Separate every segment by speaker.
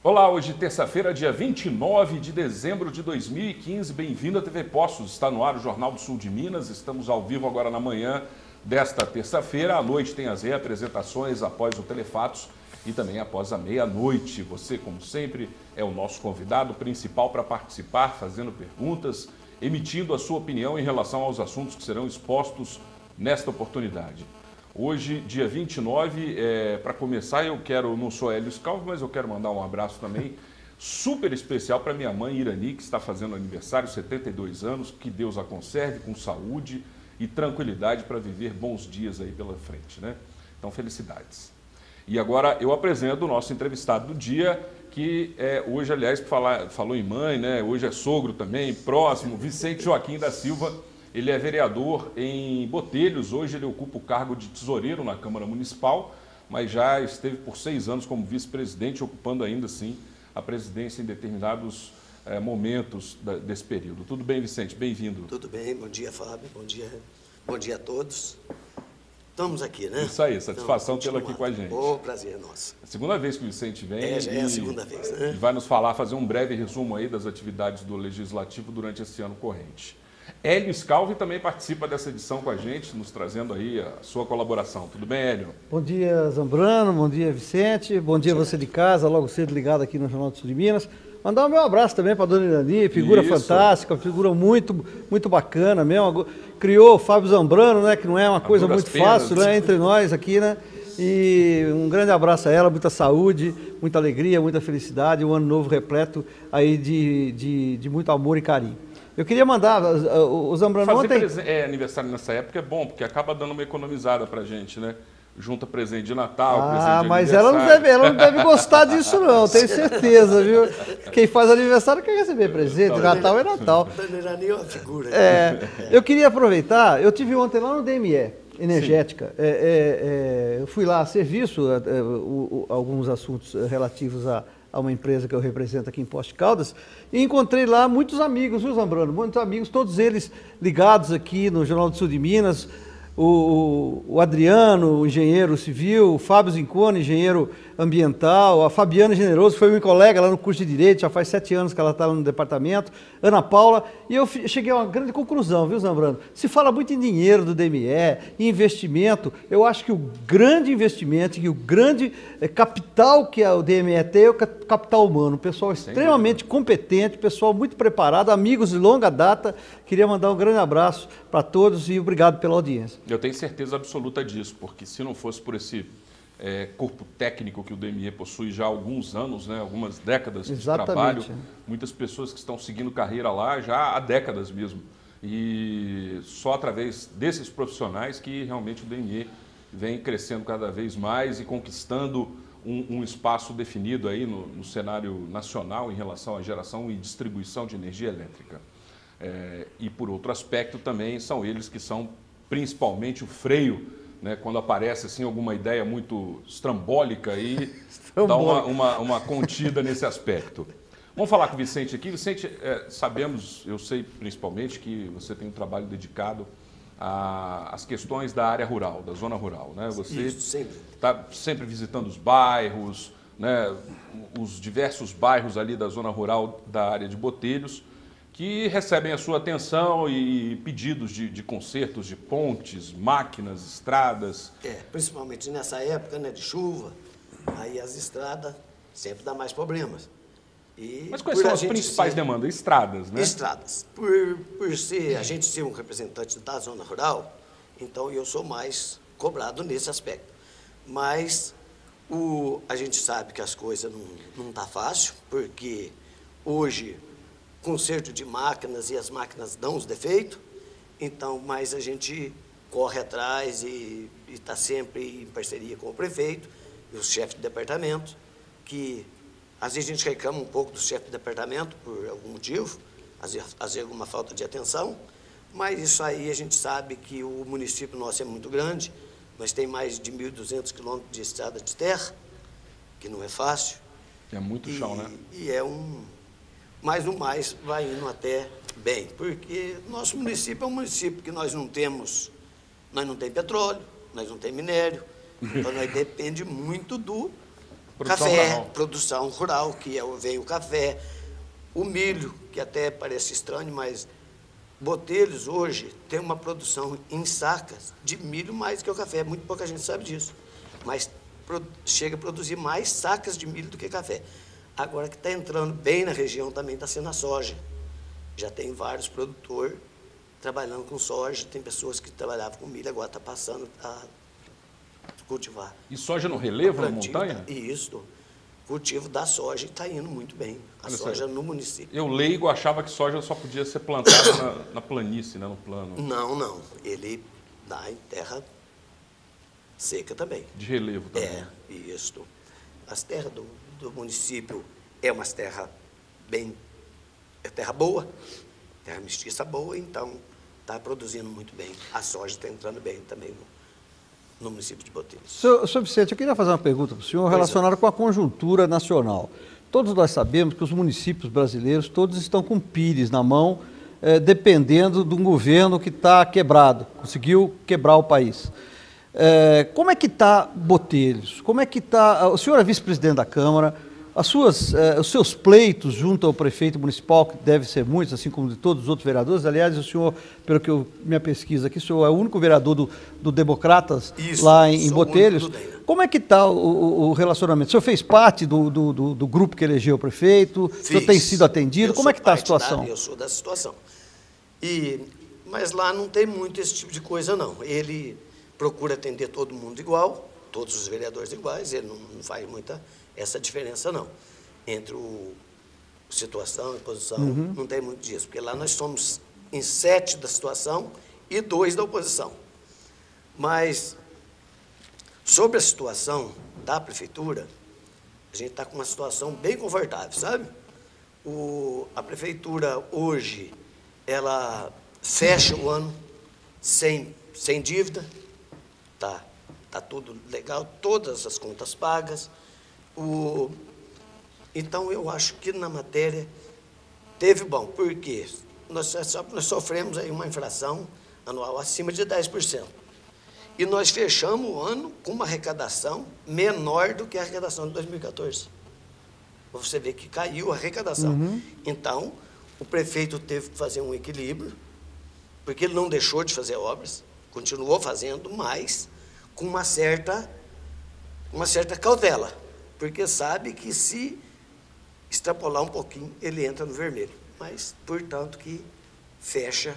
Speaker 1: Olá, hoje terça-feira, dia 29 de dezembro de 2015. Bem-vindo à TV Poços. Está no ar o Jornal do Sul de Minas. Estamos ao vivo agora na manhã desta terça-feira. À noite tem as reapresentações após o Telefatos e também após a meia-noite. Você, como sempre, é o nosso convidado principal para participar, fazendo perguntas, emitindo a sua opinião em relação aos assuntos que serão expostos nesta oportunidade. Hoje, dia 29, para começar, não sou Hélio Scalvo, mas eu quero mandar um abraço também super especial para minha mãe Irani, que está fazendo aniversário, 72 anos, que Deus a conserve com saúde e tranquilidade para viver bons dias aí pela frente, né? Então, felicidades. E agora eu apresento o nosso entrevistado do dia, que hoje, aliás, falou em mãe, né? Hoje é sogro também, próximo, Vicente Joaquim da Silva. Ele é vereador em Botelhos, hoje ele ocupa o cargo de tesoureiro na Câmara Municipal, mas já esteve por 6 anos como vice-presidente, ocupando ainda assim a presidência em determinados momentos desse período. Tudo bem, Vicente? Bem-vindo.
Speaker 2: Tudo bem, bom dia, Fábio, bom dia a todos. Estamos aqui, né?
Speaker 1: Isso aí, satisfação tê-lo aqui com a gente.
Speaker 2: Prazer nosso.
Speaker 1: É a segunda vez que o Vicente vem.
Speaker 2: Já é a segunda vez, né?
Speaker 1: E vai nos fazer um breve resumo aí das atividades do Legislativo durante esse ano corrente. Hélio Scalvo também participa dessa edição com a gente, nos trazendo aí a sua colaboração. Tudo bem, Hélio?
Speaker 3: Bom dia, Zambrano, bom dia, Vicente, bom dia você de casa, logo cedo ligado aqui no Jornal do Sul de Minas. Mandar o meu abraço também para a dona Irani, figura fantástica, figura muito bacana mesmo. Criou o Fábio Zambrano, né, que não é uma coisa muito fácil, né, entre nós aqui, né? E um grande abraço a ela, muita saúde, muita alegria, muita felicidade, um ano novo repleto aí de muito amor e carinho. Eu queria mandar, o Zambrano ontem...
Speaker 1: Fazer aniversário nessa época é bom, porque acaba dando uma economizada pra gente, né? Junta presente de Natal, presente de
Speaker 3: mas
Speaker 1: aniversário.
Speaker 3: ela não deve gostar disso não, tenho certeza, viu? Quem faz aniversário quer receber presente, Natal é Natal.
Speaker 2: Não era nem uma figura.
Speaker 3: Eu queria aproveitar, eu tive ontem lá no DME, Energética, eu fui lá a serviço, alguns assuntos relativos a uma empresa que eu represento aqui em Poços de Caldas, e encontrei lá muitos amigos, viu, Zambrano? Muitos amigos, todos eles ligados aqui no Jornal do Sul de Minas, o Adriano, o engenheiro civil, o Fábio Zincone, engenheiro ambiental, a Fabiana Generoso, que foi minha colega lá no curso de Direito, já faz 7 anos que ela está lá no departamento, Ana Paula, e eu cheguei a uma grande conclusão, viu, Zambrano? Se fala muito em dinheiro do DME, em investimento, eu acho que o grande investimento e o grande capital que o DME tem é o capital humano, pessoal extremamente competente, pessoal muito preparado, amigos de longa data. Queria mandar um grande abraço para todos e obrigado pela audiência.
Speaker 1: Eu tenho certeza absoluta disso, porque se não fosse por esse corpo técnico que o DME possui já há alguns anos, né, algumas décadas de trabalho, muitas pessoas que estão seguindo carreira lá já há décadas mesmo. E só através desses profissionais que realmente o DME vem crescendo cada vez mais e conquistando um espaço definido aí no cenário nacional em relação à geração e distribuição de energia elétrica. E por outro aspecto também são eles que são principalmente o freio, né, quando aparece assim alguma ideia muito estrambólica e dá uma contida nesse aspecto. Vamos falar com o Vicente aqui. Vicente, eu sei principalmente que você tem um trabalho dedicado às questões da área rural, da zona rural, né? Você está sempre visitando os bairros, né, os diversos bairros ali da zona rural da área de Botelhos, que recebem a sua atenção e pedidos de consertos de pontes, máquinas, estradas.
Speaker 2: Principalmente nessa época, né, de chuva, aí as estradas sempre dá mais problemas.
Speaker 1: Mas quais são as principais demandas? Estradas, né?
Speaker 2: Estradas. Por a gente ser um representante da zona rural, então eu sou mais cobrado nesse aspecto. Mas a gente sabe que as coisas não tá fácil, porque hoje conserto de máquinas e as máquinas dão os defeitos, então, mas a gente corre atrás e está sempre em parceria com o prefeito e os chefes de departamento, que às vezes a gente reclama um pouco do chefe de departamento por algum motivo, às vezes alguma falta de atenção, mas isso aí a gente sabe que o município nosso é muito grande, nós tem mais de 1.200 quilômetros de estrada de terra, que não é fácil.
Speaker 1: É muito chão, né?
Speaker 2: E mas no mais vai indo até bem, porque nosso município é um município que nós não temos petróleo, nós não temos minério, então nós depende muito Produção rural, que vem o café, o milho, que até parece estranho, mas Botelhos hoje tem uma produção em sacas de milho mais que o café. Muito pouca gente sabe disso, mas chega a produzir mais sacas de milho do que café. Agora que está entrando bem na região também está sendo a soja. Já tem vários produtores trabalhando com soja, tem pessoas que trabalhavam com milho, agora está passando a cultivar.
Speaker 1: E soja no relevo, na montanha?
Speaker 2: Isso. O cultivo da soja está indo muito bem. A soja no município.
Speaker 1: Eu leigo achava que soja só podia ser plantada na planície, né, no plano.
Speaker 2: Não. Ele dá em terra seca também.
Speaker 1: De relevo também.
Speaker 2: Isso. As terras do município é uma terra terra boa, terra mestiça boa, então está produzindo muito bem. A soja está entrando bem também no município de Botelhos.
Speaker 3: Senhor Vicente, eu queria fazer uma pergunta para o senhor relacionada com a conjuntura nacional. Todos nós sabemos que os municípios brasileiros, todos estão com pires na mão, dependendo de um governo que está quebrado, conseguiu quebrar o país. Como é que está Botelhos? Como é que está... O senhor é vice-presidente da Câmara, os seus pleitos junto ao prefeito municipal, que deve ser muitos, assim como de todos os outros vereadores. Aliás, o senhor, pelo que minha pesquisa aqui, o senhor é o único vereador do Democratas lá em Botelhos. Como é que está o relacionamento? O senhor fez parte do grupo que elegeu o prefeito? O senhor tem sido atendido? Como é que está a situação?
Speaker 2: Eu sou da situação. Mas lá não tem muito esse tipo de coisa, não. Ele procura atender todo mundo igual, todos os vereadores iguais, ele não faz muita essa diferença, não. Entre situação e oposição, não tem muito disso, porque lá nós somos em 7 da situação e 2 da oposição. Mas, sobre a situação da prefeitura, a gente está com uma situação bem confortável, sabe? A prefeitura, hoje, ela fecha o ano sem dívida, tá tudo legal, todas as contas pagas. Então, eu acho que na matéria teve bom, porque nós sofremos aí uma inflação anual acima de 10%. E nós fechamos o ano com uma arrecadação menor do que a arrecadação de 2014. Você vê que caiu a arrecadação. Então, o prefeito teve que fazer um equilíbrio, porque ele não deixou de fazer obras, continuou fazendo, mas com uma certa cautela, porque sabe que se extrapolar um pouquinho, ele entra no vermelho. Mas, portanto, que fecha.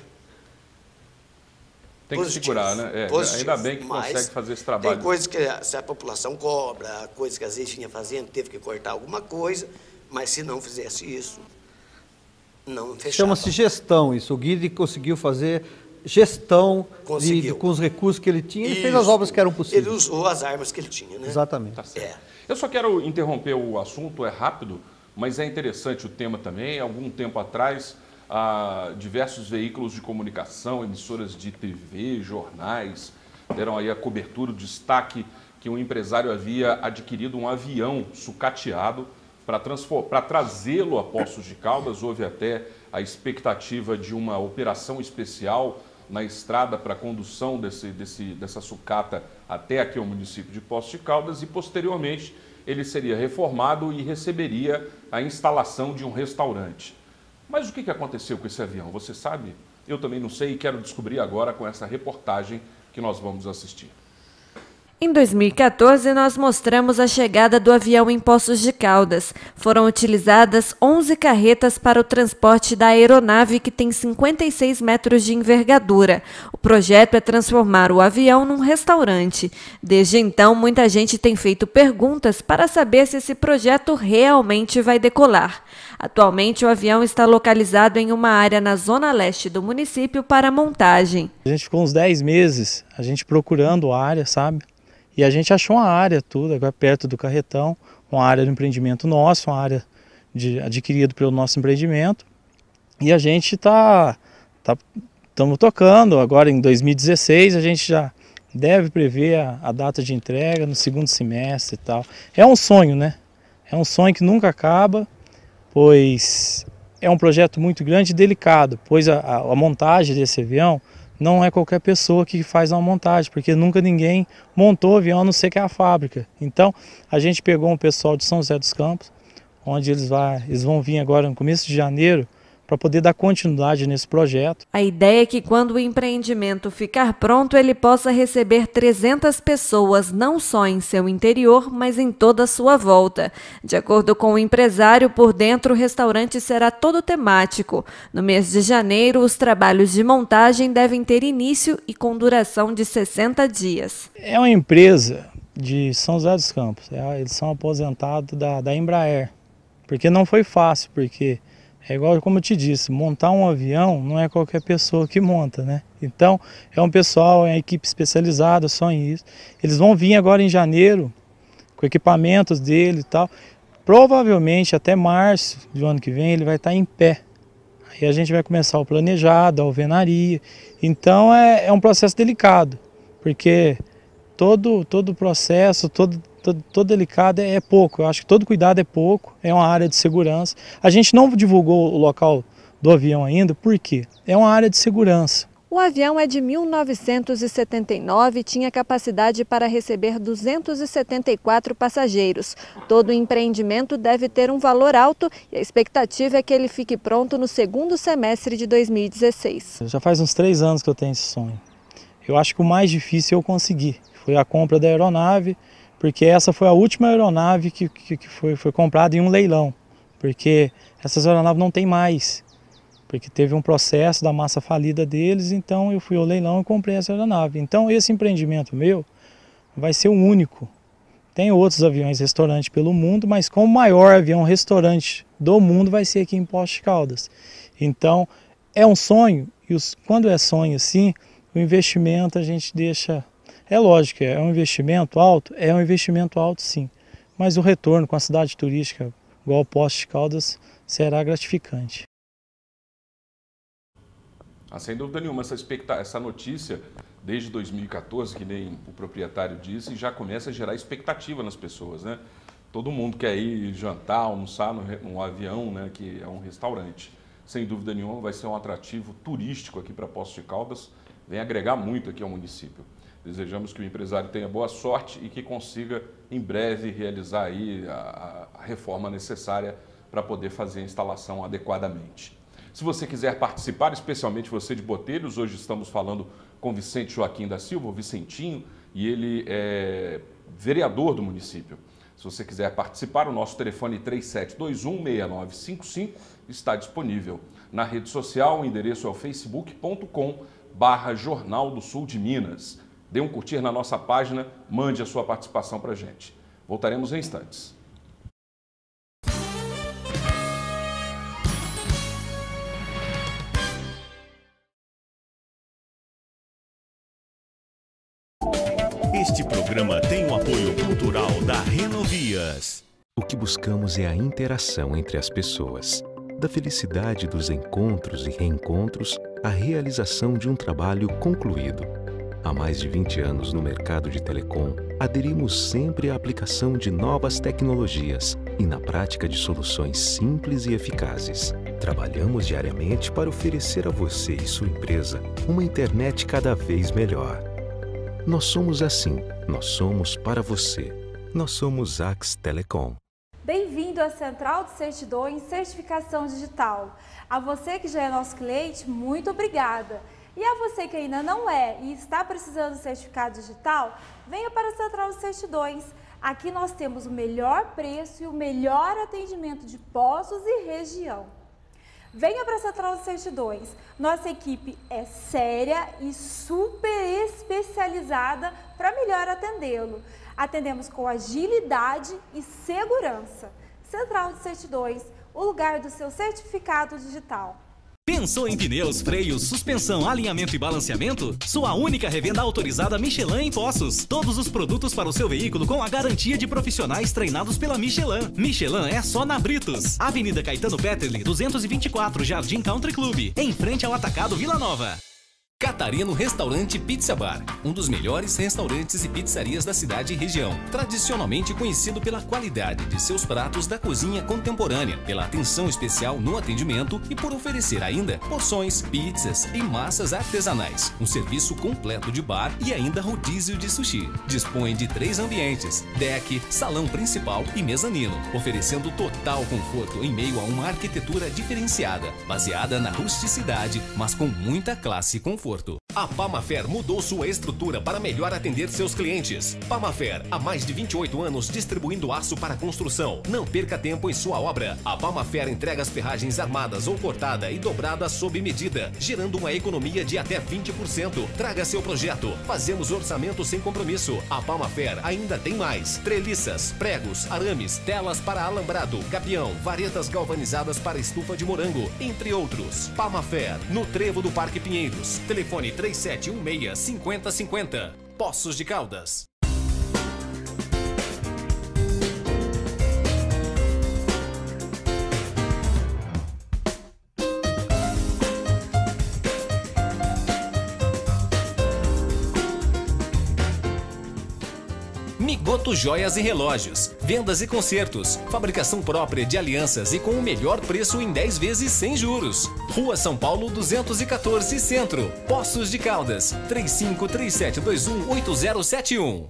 Speaker 1: Tem que segurar, né? Ainda bem que consegue fazer esse trabalho.
Speaker 2: Tem coisas que a população cobra, coisas que às vezes vinha fazendo, teve que cortar alguma coisa, mas se não fizesse isso, não fechava.
Speaker 3: Chama-se gestão isso. O Guide conseguiu fazer gestão com os recursos que ele tinha e fez as obras que eram possíveis.
Speaker 2: Ele usou as armas que ele tinha, né?
Speaker 3: Exatamente.
Speaker 1: Tá certo. Eu só quero interromper o assunto, é rápido, mas é interessante o tema também. Algum tempo atrás, diversos veículos de comunicação, emissoras de TV, jornais, deram aí a cobertura, o destaque que um empresário havia adquirido um avião sucateado para trazê-lo a Poços de Caldas. Houve até a expectativa de uma operação especial na estrada para a condução dessa sucata até aqui ao município de Poços de Caldas, e posteriormente ele seria reformado e receberia a instalação de um restaurante. Mas o que aconteceu com esse avião? Você sabe? Eu também não sei e quero descobrir agora com essa reportagem que nós vamos assistir.
Speaker 4: Em 2014, nós mostramos a chegada do avião em Poços de Caldas. Foram utilizadas 11 carretas para o transporte da aeronave, que tem 56 metros de envergadura. O projeto é transformar o avião num restaurante. Desde então, muita gente tem feito perguntas para saber se esse projeto realmente vai decolar. Atualmente, o avião está localizado em uma área na zona leste do município para montagem.
Speaker 5: A gente ficou uns 10 meses, a gente procurando a área, sabe? E a gente achou uma área tudo, agora perto do carretão, uma área do empreendimento nosso, uma área adquirida pelo nosso empreendimento. E a gente estamos tocando, agora em 2016 a gente já deve prever a data de entrega no segundo semestre e tal. É um sonho, né? É um sonho que nunca acaba, pois é um projeto muito grande e delicado, pois a montagem desse avião não é qualquer pessoa que faz uma montagem, porque nunca ninguém montou o avião, a não ser que é a fábrica. Então, a gente pegou um pessoal de São José dos Campos, onde eles vão vir agora no começo de janeiro, para poder dar continuidade nesse projeto.
Speaker 4: A ideia é que quando o empreendimento ficar pronto, ele possa receber 300 pessoas, não só em seu interior, mas em toda a sua volta. De acordo com o empresário, por dentro o restaurante será todo temático. No mês de janeiro, os trabalhos de montagem devem ter início e com duração de 60 dias.
Speaker 5: É uma empresa de São José dos Campos, eles são aposentados da Embraer, porque não foi fácil, porque é igual como eu te disse, montar um avião não é qualquer pessoa que monta, né? Então, é um pessoal, é uma equipe especializada só em isso. Eles vão vir agora em janeiro, com equipamentos dele e tal. Provavelmente até março do ano que vem ele vai estar em pé. Aí a gente vai começar o planejado, a alvenaria. Então, é um processo delicado, porque todo o processo, todo delicado é pouco, eu acho que todo cuidado é pouco, é uma área de segurança. A gente não divulgou o local do avião ainda, por quê? É uma área de segurança.
Speaker 4: O avião é de 1979 e tinha capacidade para receber 274 passageiros. Todo o empreendimento deve ter um valor alto e a expectativa é que ele fique pronto no segundo semestre de 2016.
Speaker 5: Já faz uns 3 anos que eu tenho esse sonho. Eu acho que o mais difícil eu consegui, foi a compra da aeronave, porque essa foi a última aeronave que foi comprada em um leilão, porque essas aeronaves não tem mais, porque teve um processo da massa falida deles, então eu fui ao leilão e comprei essa aeronave. Então esse empreendimento meu vai ser o único. Tem outros aviões restaurantes pelo mundo, mas como o maior avião restaurante do mundo vai ser aqui em Poços de Caldas. Então é um sonho, e quando é sonho assim, o investimento a gente deixa... É lógico, é um investimento alto sim, mas o retorno com a cidade turística, igual Poços de Caldas, será gratificante.
Speaker 1: Sem dúvida nenhuma, essa notícia, desde 2014, que nem o proprietário disse, já começa a gerar expectativa nas pessoas, né? Todo mundo quer ir jantar, almoçar num avião, né, que é um restaurante. Sem dúvida nenhuma, vai ser um atrativo turístico aqui para Poços de Caldas, vem agregar muito aqui ao município. Desejamos que o empresário tenha boa sorte e que consiga, em breve, realizar aí a reforma necessária para poder fazer a instalação adequadamente. Se você quiser participar, especialmente você de Botelhos, hoje estamos falando com Vicente Joaquim da Silva, o Vicentinho, e ele é vereador do município. Se você quiser participar, o nosso telefone 3721-6955 está disponível. Na rede social, o endereço é o facebook.com/Jornal do Sul de Minas. Dê um curtir na nossa página, mande a sua participação para a gente. Voltaremos em instantes.
Speaker 6: Este programa tem o apoio cultural da Renovias.
Speaker 7: O que buscamos é a interação entre as pessoas. Da felicidade dos encontros e reencontros, à realização de um trabalho concluído. Há mais de 20 anos no mercado de telecom, aderimos sempre à aplicação de novas tecnologias e na prática de soluções simples e eficazes. Trabalhamos diariamente para oferecer a você e sua empresa uma internet cada vez melhor. Nós somos assim, nós somos para você. Nós somos Ax Telecom.
Speaker 8: Bem-vindo à Central de Certidões Certificação Digital. A você que já é nosso cliente, muito obrigada. E a você que ainda não é e está precisando de certificado digital, venha para a Central de Certidões. Aqui nós temos o melhor preço e o melhor atendimento de Poços e região. Venha para a Central de Certidões. Nossa equipe é séria e super especializada para melhor atendê-lo. Atendemos com agilidade e segurança. Central de Certidões, o lugar do seu certificado digital.
Speaker 6: Pensou em pneus, freios, suspensão, alinhamento e balanceamento? Sua única revenda autorizada Michelin em Poços. Todos os produtos para o seu veículo com a garantia de profissionais treinados pela Michelin. Michelin é só na Britos. Avenida Caetano Petterli, 224, Jardim Country Club, em frente ao Atacado Vila Nova. Catarino Restaurante Pizza Bar, um dos melhores restaurantes e pizzarias da cidade e região. Tradicionalmente conhecido pela qualidade de seus pratos da cozinha contemporânea, pela atenção especial no atendimento e por oferecer ainda porções, pizzas e massas artesanais. Um serviço completo de bar e ainda rodízio de sushi. Dispõe de 3 ambientes, deck, salão principal e mezanino, oferecendo total conforto em meio a uma arquitetura diferenciada, baseada na rusticidade, mas com muita classe e conforto. A Pamafer mudou sua estrutura para melhor atender seus clientes. Pamafer, há mais de 28 anos distribuindo aço para construção. Não perca tempo em sua obra. A Pamafer entrega as ferragens armadas ou cortada e dobrada sob medida, gerando uma economia de até 20%. Traga seu projeto. Fazemos orçamento sem compromisso. A Pamafer ainda tem mais: treliças, pregos, arames, telas para alambrado, gabião, varetas galvanizadas para estufa de morango, entre outros. Pamafer, no Trevo do Parque Pinheiros. Telefone 3716-5050. Poços de Caldas. Migoto Joias e Relógios, vendas e consertos, fabricação própria de alianças e com o melhor preço em 10 vezes sem juros. Rua São Paulo 214 Centro, Poços de Caldas, 3537218071.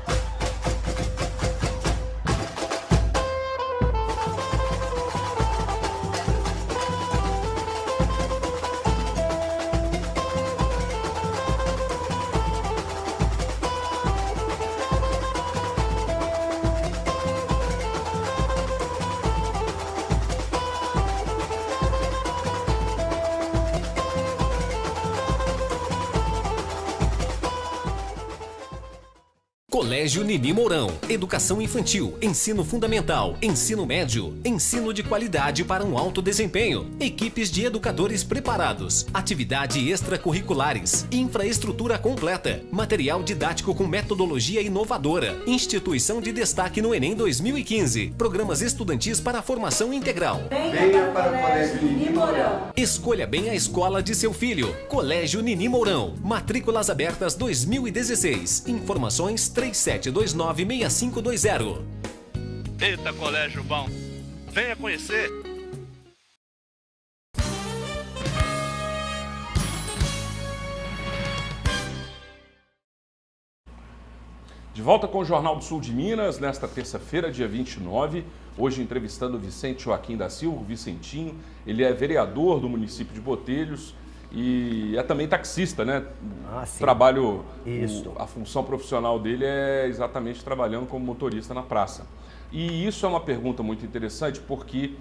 Speaker 6: Colégio Nini Mourão. Educação infantil, ensino fundamental, ensino médio, ensino de qualidade para um alto desempenho. Equipes de educadores preparados, atividades extracurriculares, infraestrutura completa, material didático com metodologia inovadora, instituição de destaque no Enem 2015, programas estudantis para a formação integral.
Speaker 9: Venha para o Colégio Nini Mourão.
Speaker 6: Escolha bem a escola de seu filho. Colégio Nini Mourão. Matrículas abertas 2016. Informações 3729-6520.
Speaker 10: Eita, colégio bom! Venha conhecer!
Speaker 1: De volta com o Jornal do Sul de Minas, nesta terça-feira, dia 29, hoje entrevistando o Vicente Joaquim da Silva, o Vicentinho. Ele é vereador do município de Botelhos e é também taxista, né? Trabalho, a função profissional dele é exatamente trabalhando como motorista na praça. E isso é uma pergunta muito interessante porque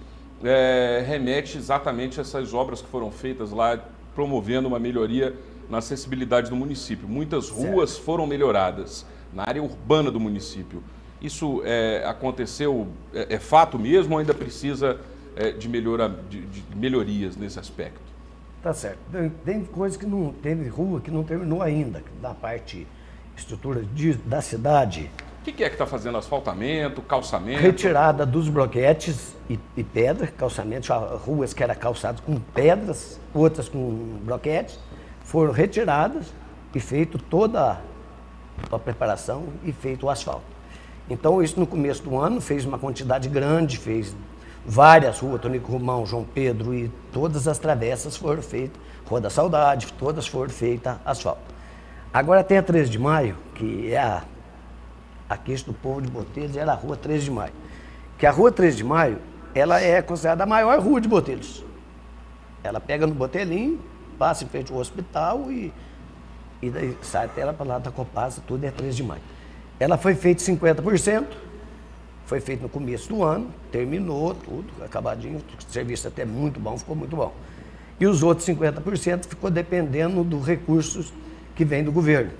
Speaker 1: remete exatamente a essas obras que foram feitas lá, promovendo uma melhoria na acessibilidade do município. Muitas ruas foram melhoradas na área urbana do município. Isso aconteceu, é fato mesmo ou ainda precisa de melhorias nesse aspecto?
Speaker 2: Tá certo. Tem coisa que não teve, rua que não terminou ainda, na parte estrutura da cidade.
Speaker 1: O que é que está fazendo? Asfaltamento, calçamento?
Speaker 2: Retirada dos bloquetes e pedra, calçamento, ruas que eram calçadas com pedras, outras com bloquetes, foram retiradas e feito toda a preparação e feito o asfalto. Então isso no começo do ano fez uma quantidade grande, fez várias ruas, Tonico Romão, João Pedro e todas as travessas foram feitas, Rua da Saudade, todas foram feitas asfalto. Agora tem a 13 de Maio, que é a queixa do povo de Botelhos, era a Rua 13 de Maio. Que a Rua 13 de Maio, ela é considerada a maior rua de Botelhos. Ela pega no Botelinho, passa em frente ao hospital e daí sai até ela para lá da Copasa, tudo é 13 de Maio. Ela foi feita 50%, foi feito no começo do ano, terminou tudo, acabadinho, o serviço até muito bom, ficou muito bom. E os outros 50% ficou dependendo dos recursos que vem do governo.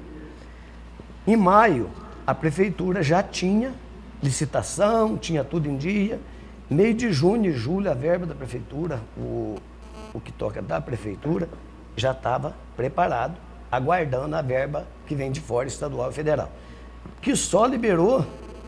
Speaker 2: Em maio, a prefeitura já tinha licitação, tinha tudo em dia. Meio de junho e julho, a verba da prefeitura, o que toca da prefeitura, já estava preparado, aguardando a verba que vem de fora, estadual e federal. Que só liberou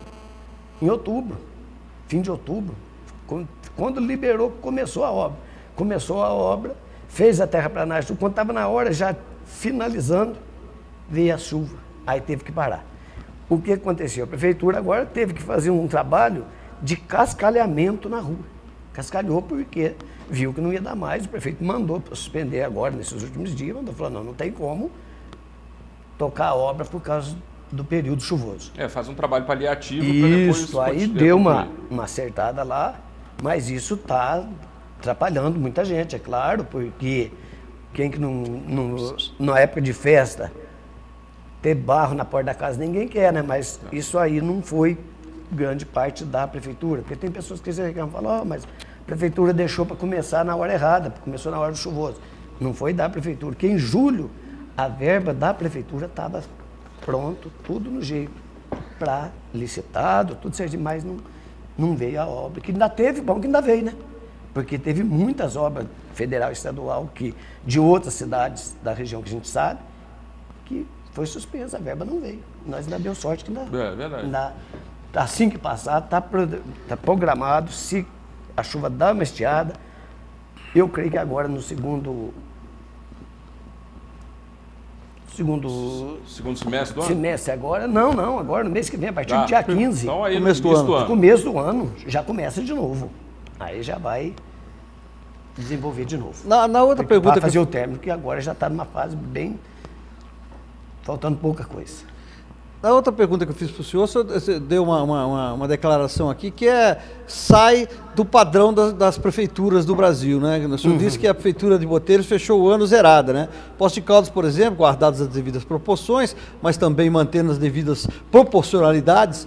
Speaker 2: em outubro, fim de outubro, quando liberou, começou a obra. Começou a obra, fez a terraplanagem, quando estava na hora, já finalizando, veio a chuva, aí teve que parar. O que aconteceu? A prefeitura agora teve que fazer um trabalho de cascalhamento na rua. Cascalhou porque viu que não ia dar mais, o prefeito mandou suspender agora, nesses últimos dias, falou, não tem como tocar a obra por causa do período chuvoso.
Speaker 1: Faz um trabalho paliativo
Speaker 2: para
Speaker 1: depois...
Speaker 2: Isso, aí deu uma acertada lá, mas isso está atrapalhando muita gente, é claro, porque quem que na época de festa, ter barro na porta da casa ninguém quer, né? Mas isso aí não foi grande parte da prefeitura, porque tem pessoas que falam, mas a prefeitura deixou para começar na hora errada, começou na hora do chuvoso. Não foi da prefeitura, porque em julho a verba da prefeitura estava pronto, tudo no jeito, para licitado, tudo certinho, mas não veio a obra, que ainda teve, bom que ainda veio, né? Porque teve muitas obras federal e estadual de outras cidades da região que a gente sabe, que foi suspensa, a verba não veio. Nós ainda deu sorte que ainda assim que passar, está programado, se a chuva dá uma estiada, eu creio que agora no segundo
Speaker 1: semestre do ano?
Speaker 2: Semestre agora, não, agora no mês que vem, a partir do dia 15.
Speaker 1: Então aí
Speaker 2: começo do ano, já começa de novo. Aí já vai desenvolver de novo.
Speaker 3: Na outra pergunta...
Speaker 2: Para fazer o término, que agora já está numa fase bem... faltando pouca coisa.
Speaker 3: Na outra pergunta que eu fiz para o senhor deu uma declaração aqui que sai do padrão das prefeituras do Brasil, né? O senhor disse que a prefeitura de Botelhos fechou o ano zerada, né? Poços de Caldas, por exemplo, guardadas as devidas proporções, mas também mantendo as devidas proporcionalidades,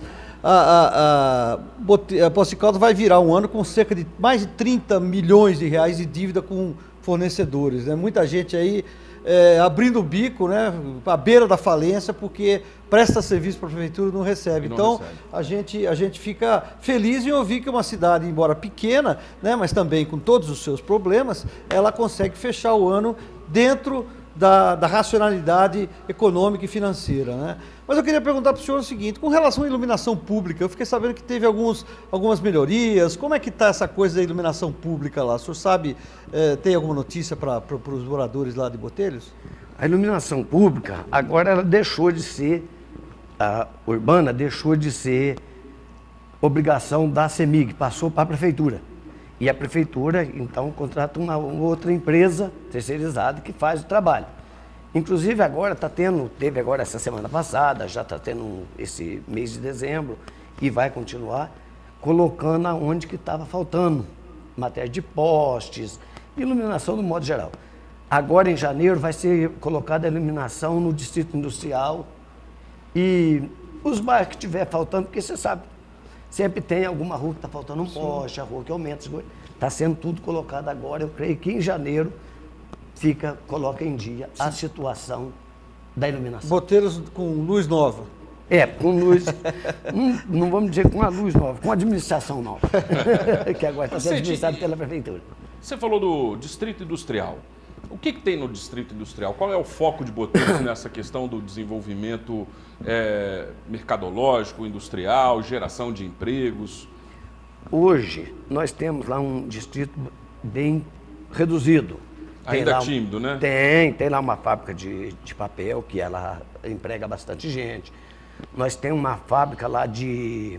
Speaker 3: a Poços de Caldas vai virar um ano com cerca de mais de 30 milhões de reais de dívida com fornecedores, né? Muita gente aí abrindo o bico, né, à beira da falência, porque presta serviço para a prefeitura e não recebe. Então, a gente fica feliz em ouvir que uma cidade, embora pequena, né, mas também com todos os seus problemas, ela consegue fechar o ano dentro da racionalidade econômica e financeira, né? Mas eu queria perguntar para o senhor o seguinte, com relação à iluminação pública, eu fiquei sabendo que teve algumas melhorias, como é que está essa coisa da iluminação pública lá? O senhor sabe, tem alguma notícia para os moradores lá de Botelhos?
Speaker 2: A iluminação pública, agora ela deixou de ser, a urbana deixou de ser obrigação da CEMIG, passou para a prefeitura. E a prefeitura, então, contrata uma outra empresa terceirizada que faz o trabalho. Inclusive agora teve agora essa semana passada, já está tendo esse mês de dezembro e vai continuar colocando aonde que estava faltando, matéria de postes, iluminação no modo geral. Agora em janeiro vai ser colocada a iluminação no distrito industrial e os bairros que tiver faltando, porque você sabe, sempre tem alguma rua que está faltando um poste, a rua que aumenta, está sendo tudo colocado agora, eu creio que em janeiro coloca em dia a situação da iluminação.
Speaker 3: Botelhos com luz nova.
Speaker 2: Com luz, não vamos dizer com a luz nova, com a administração nova, que agora está sendo administrado pela prefeitura.
Speaker 1: Você falou do distrito industrial. O que tem no distrito industrial? Qual é o foco de Botelhos nessa questão do desenvolvimento mercadológico, industrial, geração de empregos?
Speaker 2: Hoje, nós temos lá um distrito bem reduzido.
Speaker 1: Ainda tímido, né?
Speaker 2: Tem lá uma fábrica de papel que ela emprega bastante gente. Nós temos uma fábrica lá de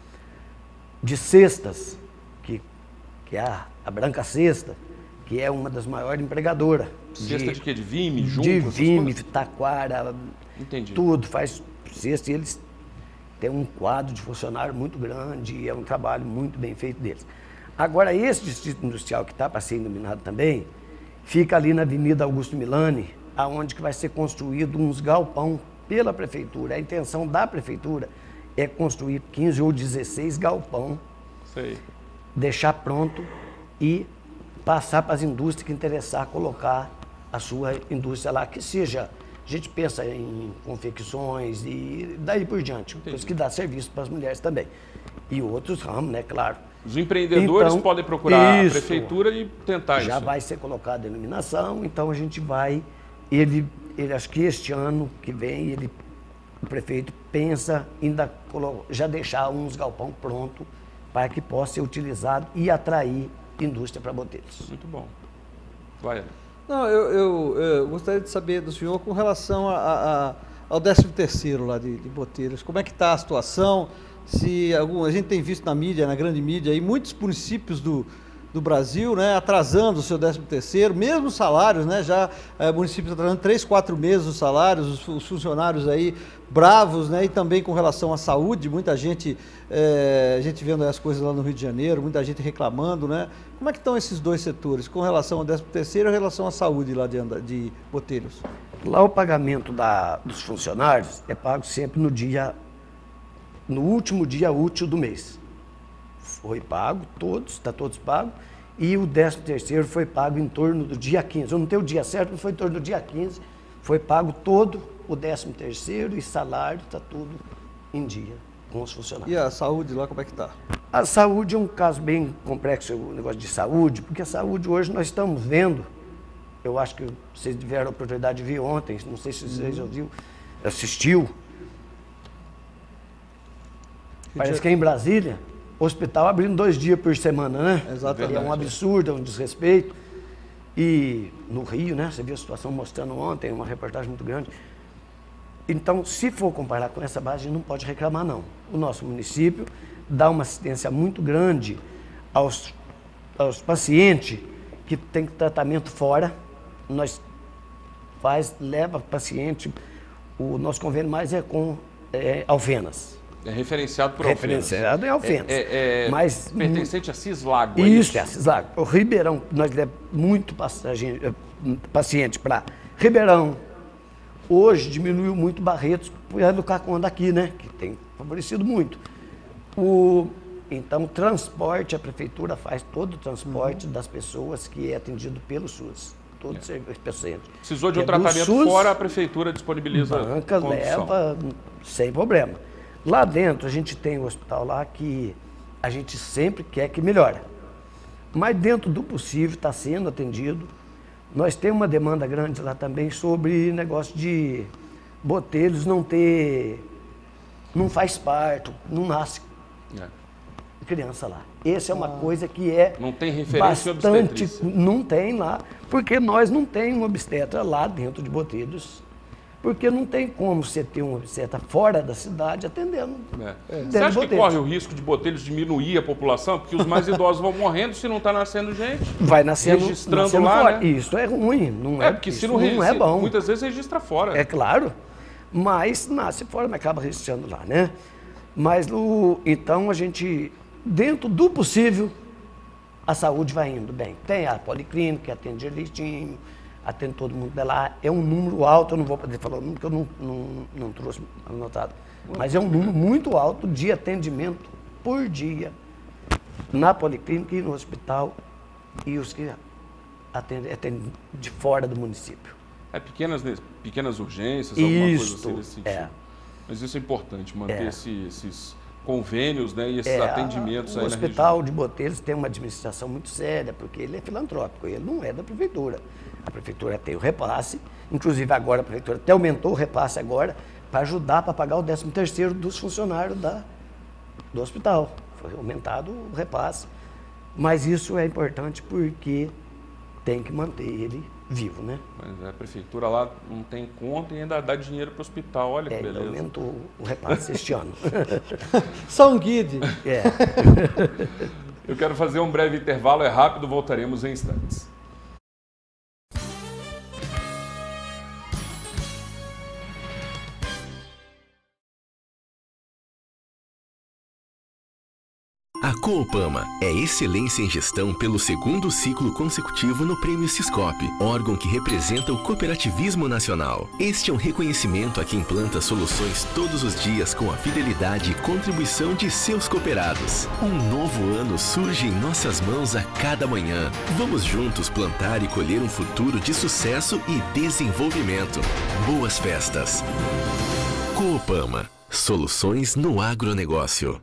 Speaker 2: cestas, que é a Branca Cesta, que é uma das maiores empregadoras.
Speaker 1: Cesta de quê? De vime, junco?
Speaker 2: De vime, taquara, tudo, faz cesta e eles têm um quadro de funcionário muito grande e é um trabalho muito bem feito deles. Agora, esse distrito industrial que está para ser iluminado também, fica ali na Avenida Augusto Milani, aonde que vai ser construído uns galpão pela prefeitura. A intenção da prefeitura é construir 15 ou 16 galpão, deixar pronto e passar para as indústrias que interessar colocar a sua indústria lá, que seja, a gente pensa em confecções e daí por diante, coisa que dá serviço para as mulheres também. E outros ramos, né, claro.
Speaker 1: Os empreendedores podem procurar a prefeitura e tentar isso.
Speaker 2: Já vai ser colocada a iluminação, então a gente vai, acho que este ano que vem, o prefeito pensa ainda já deixar uns galpão pronto para que possa ser utilizado e atrair indústria para Botelhos.
Speaker 1: Muito bom. Vai.
Speaker 3: Não, eu gostaria de saber do senhor com relação ao 13º lá de Botelhos. Como é que está a situação? Se a gente tem visto na mídia, na grande mídia, aí, muitos municípios do Brasil, né, atrasando o seu 13º, mesmo os salários, né, já municípios atrasando 3, 4 meses os salários, os funcionários aí bravos, né, e também com relação à saúde, muita gente, a gente vendo as coisas lá no Rio de Janeiro, muita gente reclamando, né. Como é que estão esses dois setores, com relação ao 13º e em relação à saúde lá de Botelhos?
Speaker 11: Lá o pagamento dos funcionários é pago sempre no último dia útil do mês. Foi pago, está todos pagos, e o 13º foi pago em torno do dia 15. Eu não tenho o dia certo, mas foi em torno do dia 15, foi pago todo o 13º e salário, está tudo em dia com os funcionários.
Speaker 3: E a saúde lá, como é que está?
Speaker 11: A saúde é um caso bem complexo, o negócio de saúde, porque a saúde hoje nós estamos vendo, eu acho que vocês tiveram a oportunidade de ver ontem, não sei se vocês já assistiu, parece que é em Brasília, o hospital abrindo 2 dias por semana, né?
Speaker 3: Exatamente.
Speaker 11: É um absurdo, é um desrespeito. E no Rio, né? Você viu a situação mostrando ontem, uma reportagem muito grande. Então, se for comparar com essa base, a gente não pode reclamar, não. O nosso município dá uma assistência muito grande aos pacientes que têm tratamento fora. Nós leva paciente, o nosso convênio mais é com Alfenas.
Speaker 1: É referenciado por Alfenas.
Speaker 11: Referenciado em Alfenas.
Speaker 1: Mas pertencente a Cislago, é
Speaker 11: isso? É a Cislago. O Ribeirão, nós levamos muito paciente para Ribeirão. Hoje diminuiu muito Barretos, por causa do CACON daqui, né? Que tem favorecido muito. Então, o transporte, a prefeitura faz todo o transporte das pessoas que é atendido pelo SUS. Todos os pacientes.
Speaker 1: Precisou de um tratamento fora, a prefeitura disponibiliza
Speaker 11: banca, leva sem problema. Lá dentro, a gente tem um hospital lá que a gente sempre quer que melhore. Mas dentro do possível está sendo atendido. Nós temos uma demanda grande lá também sobre negócio de Botelhos não faz parto, não nasce criança lá. Essa é uma coisa que
Speaker 1: não tem referência
Speaker 11: bastante, não tem lá, porque nós não temos um obstetra lá dentro de Botelhos. Porque não tem como você ter um obstetra fora da cidade atendendo.
Speaker 1: Você acha que corre o risco de Botelhos diminuir a população? Porque os mais idosos vão morrendo se não está nascendo gente.
Speaker 11: Vai nascendo,
Speaker 1: registrando lá,
Speaker 11: fora.
Speaker 1: Né?
Speaker 11: Isso é ruim, não é?
Speaker 1: Porque se
Speaker 11: não é bom.
Speaker 1: Muitas vezes registra fora.
Speaker 11: É claro, mas nasce fora, mas acaba registrando lá, né? Mas então a gente, dentro do possível, a saúde vai indo bem. Tem a policlínica que atende direitinho, atende todo mundo de lá. É um número alto, eu não vou poder falar o número, porque eu não trouxe anotado. Mas é um número muito alto de atendimento por dia na policlínica e no hospital e os que atendem de fora do município.
Speaker 1: Pequenas urgências, alguma coisa assim nesse sentido.
Speaker 11: É.
Speaker 1: Mas isso é importante, manter esses convênios, né, e esses atendimentos aí na região.
Speaker 11: O Hospital de Botelhos tem uma administração muito séria, porque ele é filantrópico, ele não é da prefeitura. A prefeitura tem o repasse, inclusive agora a prefeitura até aumentou o repasse agora para ajudar para pagar o 13º dos funcionários do hospital. Foi aumentado o repasse, mas isso é importante porque tem que manter ele vivo, né?
Speaker 1: Mas a prefeitura lá não tem conta e ainda dá dinheiro para o hospital, olha que beleza.
Speaker 11: Aumentou o repasse este ano.
Speaker 3: Só um guide.
Speaker 1: Eu quero fazer um breve intervalo, é rápido, voltaremos em instantes.
Speaker 7: A Coopama é excelência em gestão pelo 2º ciclo consecutivo no Prêmio Siscope, órgão que representa o cooperativismo nacional. Este é um reconhecimento a quem planta soluções todos os dias com a fidelidade e contribuição de seus cooperados. Um novo ano surge em nossas mãos a cada manhã. Vamos juntos plantar e colher um futuro de sucesso e desenvolvimento. Boas festas! Coopama. Soluções no agronegócio.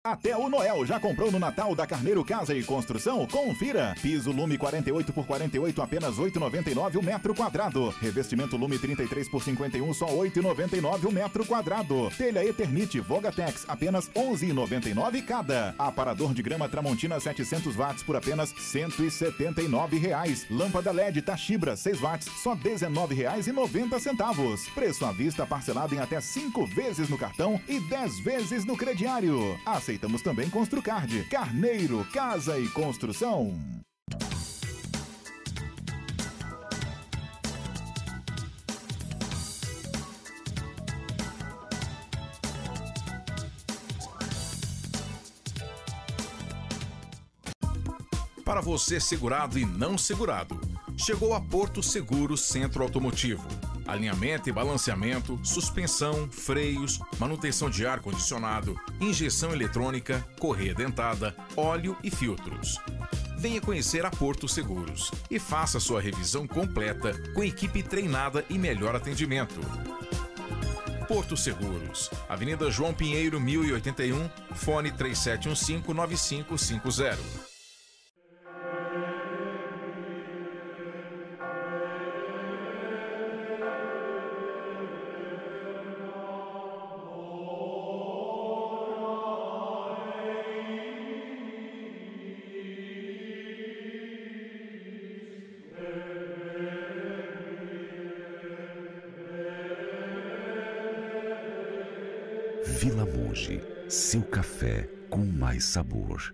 Speaker 12: Até o Noel já comprou no Natal da Carneiro Casa e Construção? Confira. Piso Lume 48 por 48, apenas R$ 8,99 o metro quadrado. Revestimento Lume 33 por 51, só R$ 8,99 o metro quadrado. Telha Eternite Vogatex, apenas R$ 11,99 cada. Aparador de grama Tramontina 700 watts por apenas R$ 179. Lâmpada LED Tachibra 6 watts, só R$ 19,90. Preço à vista parcelado em até 5 vezes no cartão e 10 vezes no crediário. Aceitamos também Construcard. Carneiro Casa e Construção.
Speaker 13: Para você segurado e não segurado, chegou a Porto Seguro Centro Automotivo. Alinhamento e balanceamento, suspensão, freios, manutenção de ar-condicionado, injeção eletrônica, correia dentada, óleo e filtros. Venha conhecer a Porto Seguros e faça sua revisão completa com equipe treinada e melhor atendimento. Porto Seguros, Avenida João Pinheiro, 1081, fone 3715-9550.
Speaker 14: Vila Mogi, seu café com mais sabor.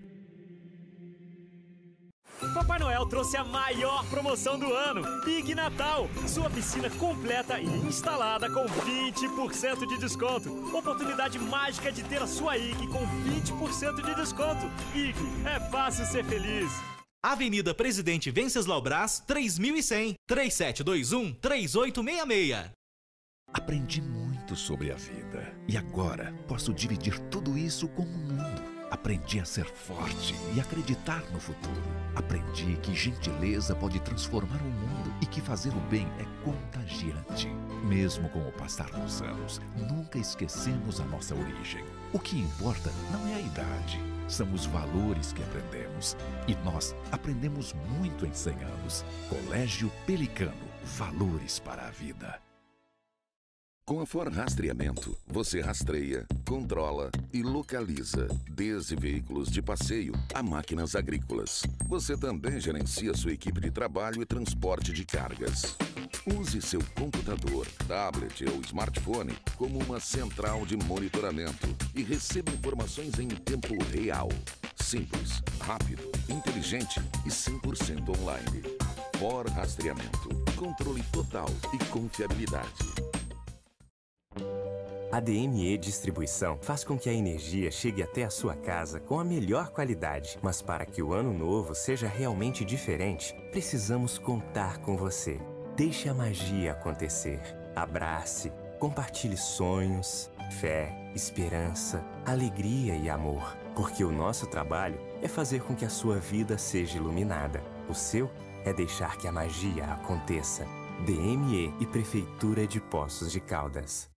Speaker 15: Papai Noel trouxe a maior promoção do ano, Ig Natal. Sua piscina completa e instalada com 20% de desconto. Oportunidade mágica de ter a sua Ig com 20% de desconto. Ig, é fácil ser feliz.
Speaker 6: Avenida Presidente Venceslau Braz, 3100, 3721-3866.
Speaker 14: Aprendi muito sobre a vida e agora posso dividir tudo isso com o mundo. Aprendi a ser forte e acreditar no futuro. Aprendi que gentileza pode transformar o mundo e que fazer o bem é contagiante. Mesmo com o passar dos anos, nunca esquecemos a nossa origem. O que importa não é a idade, são os valores que aprendemos. E nós aprendemos muito em 100 anos. Colégio Pelicano, valores para a vida.
Speaker 16: Com a For Rastreamento, você rastreia, controla e localiza, desde veículos de passeio a máquinas agrícolas. Você também gerencia sua equipe de trabalho e transporte de cargas. Use seu computador, tablet ou smartphone como uma central de monitoramento e receba informações em tempo real. Simples, rápido, inteligente e 100% online. For Rastreamento, controle total e confiabilidade.
Speaker 17: A DME Distribuição faz com que a energia chegue até a sua casa com a melhor qualidade. Mas para que o ano novo seja realmente diferente, precisamos contar com você. Deixe a magia acontecer. Abrace, compartilhe sonhos, fé, esperança, alegria e amor. Porque o nosso trabalho é fazer com que a sua vida seja iluminada. O seu é deixar que a magia aconteça. DME e Prefeitura de Poços de Caldas.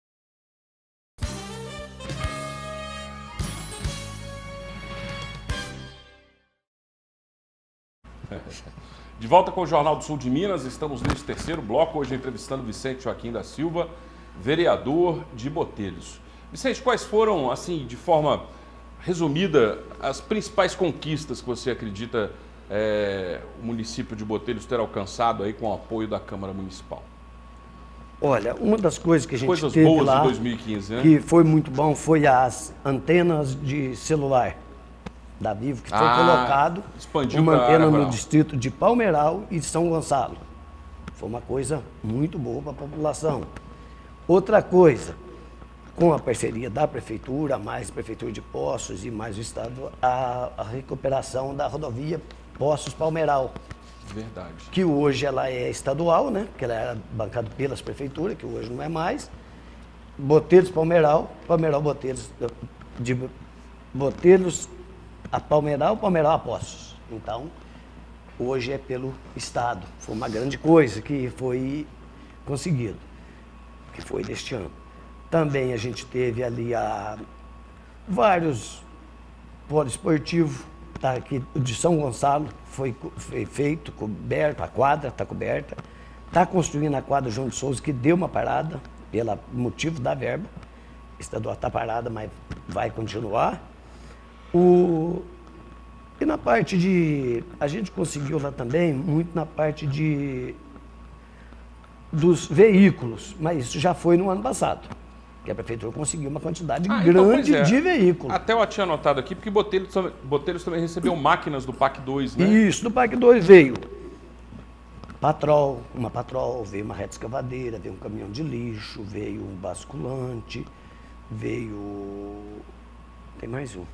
Speaker 1: De volta com o Jornal do Sul de Minas, estamos neste terceiro bloco, hoje entrevistando Vicente Joaquim da Silva, vereador de Botelhos. Vicente, quais foram, assim, de forma resumida, as principais conquistas que você acredita o município de Botelhos ter alcançado aí com o apoio da Câmara Municipal?
Speaker 11: Olha, uma das coisas que a gente
Speaker 1: Coisas
Speaker 11: teve
Speaker 1: boas
Speaker 11: lá,
Speaker 1: de 2015, né?
Speaker 11: que foi muito bom, foi as antenas de celular da Vivo, que foi colocado uma antena no distrito de Palmeiral e de São Gonçalo. Foi uma coisa muito boa para a população. Outra coisa, com a parceria da Prefeitura, mais Prefeitura de Poços e mais o Estado, a recuperação da rodovia Poços-Palmeiral.
Speaker 1: Verdade.
Speaker 11: Que hoje ela é estadual, né? Que ela era bancada pelas prefeituras, que hoje não é mais. Botelhos-Palmeiral, Palmeiral-Botelhos, de Botelhos a Palmeiral, Palmeiral a Poços. Então, hoje é pelo Estado. Foi uma grande coisa que foi conseguido, que foi deste ano. Também a gente teve ali vários poliesportivo, tá aqui de São Gonçalo, foi feito, coberto, a quadra está coberta. Está construindo a quadra João de Souza, que deu uma parada, pelo motivo da verba. A estadual está parada, mas vai continuar. E na parte de... A gente conseguiu lá também, muito na parte dos veículos, mas isso já foi no ano passado, que a prefeitura conseguiu uma quantidade grande de veículos.
Speaker 1: Até eu tinha anotado aqui, porque Botelhos também recebeu máquinas do PAC 2, né?
Speaker 11: Isso, do PAC 2 veio uma patrol, veio uma reta escavadeira, veio um caminhão de lixo, veio um basculante, veio... tem mais um.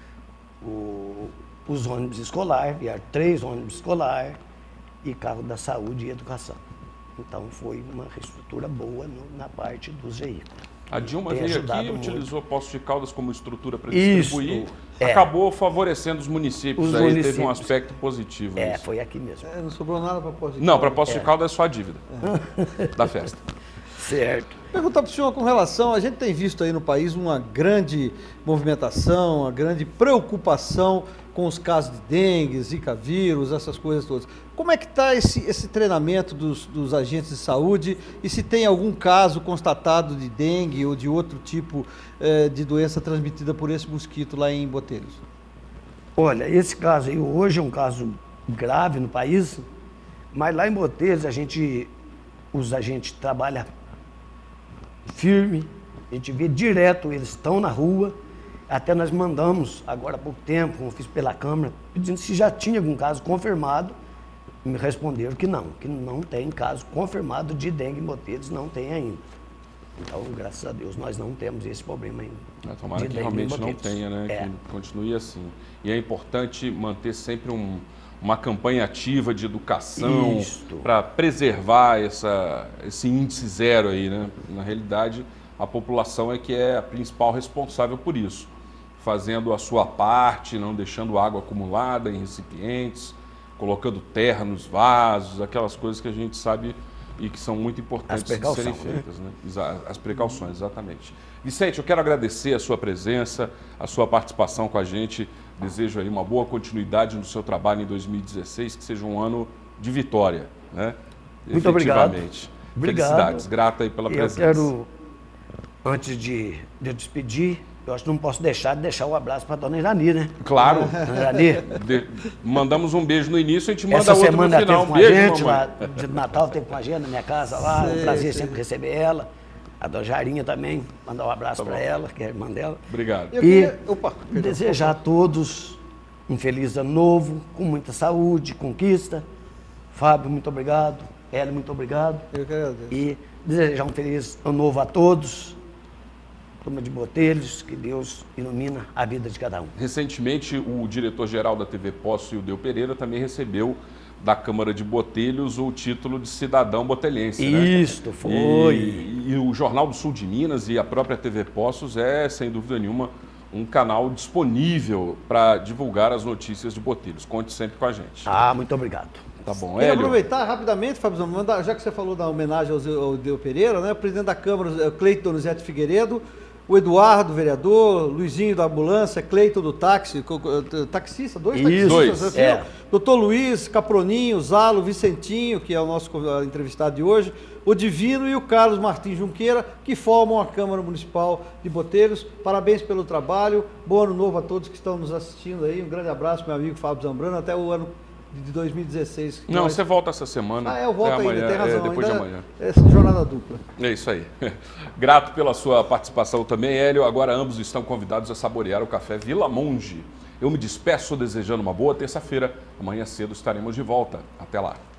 Speaker 11: Os ônibus escolares, vieram 3 ônibus escolares e carro da saúde e educação. Então foi uma reestrutura boa na parte dos veículos.
Speaker 1: A Dilma veio aqui e utilizou Poços de Caldas como estrutura para distribuir,
Speaker 11: é.
Speaker 1: Acabou favorecendo os municípios, teve um aspecto positivo.
Speaker 11: É, foi aqui mesmo.
Speaker 3: Não sobrou nada para Poços de Caldas?
Speaker 1: Não, para Poços de Caldas é só a dívida da festa.
Speaker 11: Certo.
Speaker 3: Perguntar para o senhor com relação, a gente tem visto aí no país uma grande movimentação, uma grande preocupação com os casos de dengue, zika vírus, essas coisas todas. Como é que está esse treinamento dos agentes de saúde e se tem algum caso constatado de dengue ou de outro tipo de doença transmitida por esse mosquito lá em Botelhos?
Speaker 11: Olha, esse caso aí hoje é um caso grave no país, mas lá em Botelhos os agentes trabalham firme, a gente vê direto, eles estão na rua. Até nós mandamos, agora há pouco tempo, como fiz pela Câmara, pedindo se já tinha algum caso confirmado. Me responderam que não tem caso confirmado de dengue em Botelhos, não tem ainda. Então, graças a Deus, nós não temos esse problema ainda.
Speaker 1: Tomara que realmente não tenha, né? Que continue assim. E é importante manter sempre uma campanha ativa de educação para preservar esse índice zero aí, né? Na realidade, a população é que é a principal responsável por isso, fazendo a sua parte, não deixando água acumulada em recipientes, colocando terra nos vasos, aquelas coisas que a gente sabe e que são muito importantes de serem feitas, né? As precauções, exatamente. Vicente, eu quero agradecer a sua presença, a sua participação com a gente. Desejo aí uma boa continuidade no seu trabalho em 2016, que seja um ano de vitória, né?
Speaker 11: Muito obrigado.
Speaker 1: Obrigado. Felicidades, grata aí pela presença.
Speaker 11: Eu quero, antes de despedir, eu acho que não posso deixar um abraço para a dona Irani, né?
Speaker 1: Claro.
Speaker 11: Dona Irani.
Speaker 1: Mandamos um beijo no início, a gente manda outro no final.
Speaker 11: Essa semana
Speaker 1: um beijo,
Speaker 11: a gente,
Speaker 1: mamãe.
Speaker 11: lá, de Natal, teve com a gente na minha casa lá, é um prazer sempre receber ela. A dona Jarinha também, mandar um abraço para ela, que é a irmã dela.
Speaker 1: Obrigado.
Speaker 11: E desejar a todos um feliz ano novo, com muita saúde, conquista. Fábio, muito obrigado. Hélio, muito obrigado.
Speaker 3: Eu que agradeço.
Speaker 11: E desejar um feliz ano novo a todos. Turma de Botelhos, que Deus ilumina a vida de cada um.
Speaker 1: Recentemente, o diretor-geral da TV Poços, Ildeu Pereira, também recebeu da Câmara de Botelhos o título de cidadão botelhense.
Speaker 11: Isto, né? Foi.
Speaker 1: E o Jornal do Sul de Minas e a própria TV Poços é, sem dúvida nenhuma, um canal disponível para divulgar as notícias de Botelhos. Conte sempre com a gente.
Speaker 11: Muito obrigado.
Speaker 1: Tá bom,
Speaker 3: Quero aproveitar rapidamente, Fábio, já que você falou da homenagem ao Ildeu Pereira, né? O presidente da Câmara, Cleiton Donizete Figueiredo, o Eduardo, vereador, Luizinho da ambulância, Cleiton do táxi, taxista, dois taxistas. Doutor Luiz, Caproninho, Zalo, Vicentinho, que é o nosso entrevistado de hoje, o Divino e o Carlos Martins Junqueira, que formam a Câmara Municipal de Botelhos. Parabéns pelo trabalho, bom ano novo a todos que estão nos assistindo aí, um grande abraço, meu amigo Fábio Zambrano, até o ano de 2016.
Speaker 1: Não, você volta essa semana.
Speaker 3: Eu volto ainda,
Speaker 1: amanhã,
Speaker 3: tem razão.
Speaker 1: Depois de amanhã.
Speaker 3: Essa jornada dupla.
Speaker 1: É isso aí. Grato pela sua participação também, Hélio. Agora ambos estão convidados a saborear o café Vila Monge. Eu me despeço desejando uma boa terça-feira. Amanhã cedo estaremos de volta. Até lá.